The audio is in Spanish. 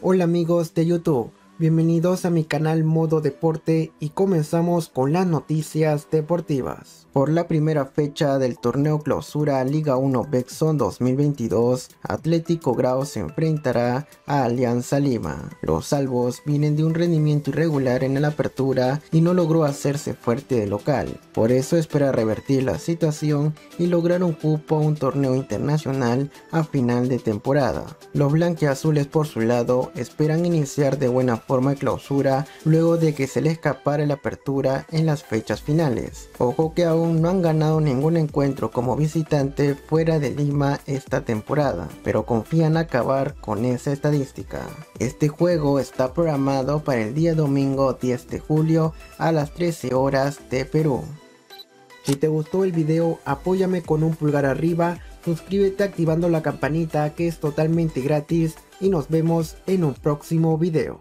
Hola amigos de YouTube, bienvenidos a mi canal Modo Deporte y comenzamos con las noticias deportivas. Por la primera fecha del torneo Clausura Liga 1 Bexon 2022, Atlético Grau se enfrentará a Alianza Lima. Los albos vienen de un rendimiento irregular en la apertura y no logró hacerse fuerte de local, por eso espera revertir la situación y lograr un cupo a un torneo internacional a final de temporada. Los blanquiazules por su lado esperan iniciar de buena forma el Clausura luego de que se les escapara la apertura en las fechas finales. Ojo que aún no han ganado ningún encuentro como visitante fuera de Lima esta temporada, pero confían acabar con esa estadística. Este juego está programado para el día domingo 10 de julio a las 13 horas de Perú. Si te gustó el video, apóyame con un pulgar arriba, suscríbete activando la campanita que es totalmente gratis y nos vemos en un próximo video.